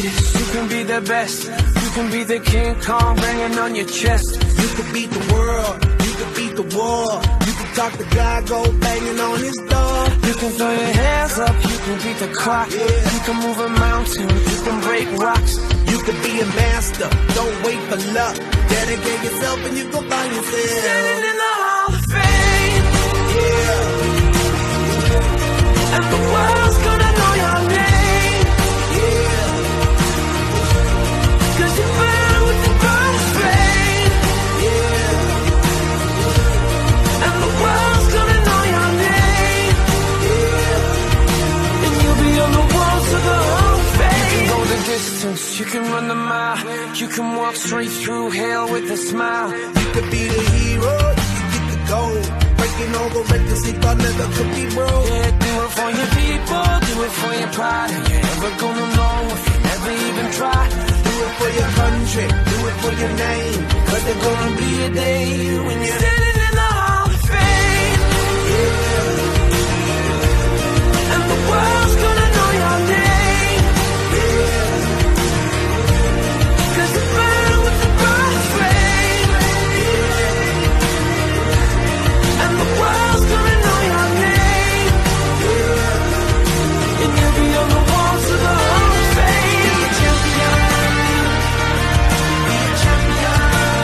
greatest, you can be the best. You can be the King Kong banging on your chest. You can beat the world, you can beat the war. You can talk to God, go banging on his door. You can throw your hands up, you can beat the clock. You can move a mountain, you can break rocks. You can be a master, don't wait for luck. Dedicate yourself and you gon' find yourself standing in the Hall of Fame. Yeah. And the world's gonna know your name. Yeah. Cause you burn with the brightest flame. Yeah. And the world's gonna know your name. Yeah. And you'll be on the walls of the Hall of Fame. You can go the distance, you can run the mile. You can walk straight through hell with a smile. You could be the hero, you can get the gold. Breaking all the records he thought never could be broke. Yeah, do it for your people, do it for your pride. And you're never gonna know if you never even try. Do it for your country, do it for your name. Cause there's gonna be a day when you're standing in the Hall of Fame. Yeah. And the world's gonna know your name. Yeah. Cause you burn with the brightest flame. Yeah. And the world's gonna know your name. Yeah. And you'll be on the walls of the Hall of Fame. Be a champion. Be a champion.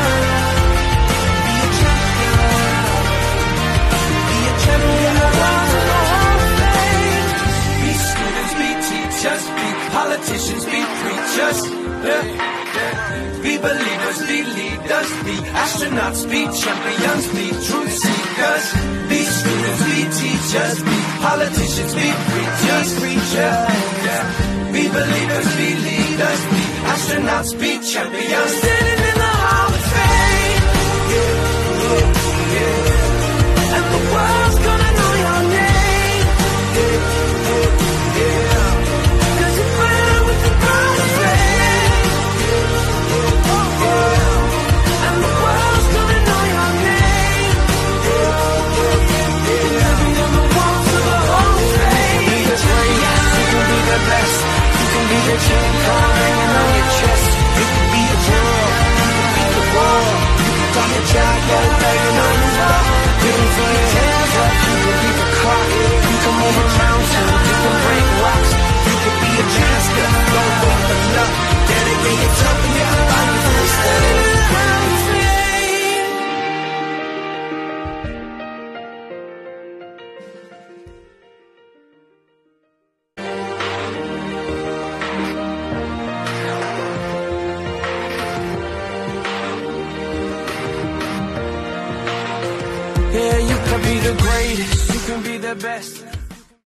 Be a champion. Be a champion. The walls of the Hall of Fame. Be students, be teachers, be politicians, be preachers. Yeah. Be believers, be leaders, be astronauts, be champions, be truth seekers. Be students, be teachers, be politicians, be preachers, yeah. Be believers, be leaders, be astronauts, be champions. Standing in the Hall of Fame. Yeah. And the world's gonna know your name. Yeah. Cause you burn with the brightest flame. And the world's gonna know your name. You'll be on the walls of the Hall of Fame. You can be the greatest, you can be the best. You can be the King Kong hanging on your chest. You can be a world, you can beat the war. You can talk to God, go banging on his door. You can throw your hands up, you can beat the clock. You can move a mountain, you can break rocks. You can be a master, don't wait for luck. Dedicate yourself and you can find yourself standing in the Hall of Fame. Yeah, you can be the greatest, you can be the best.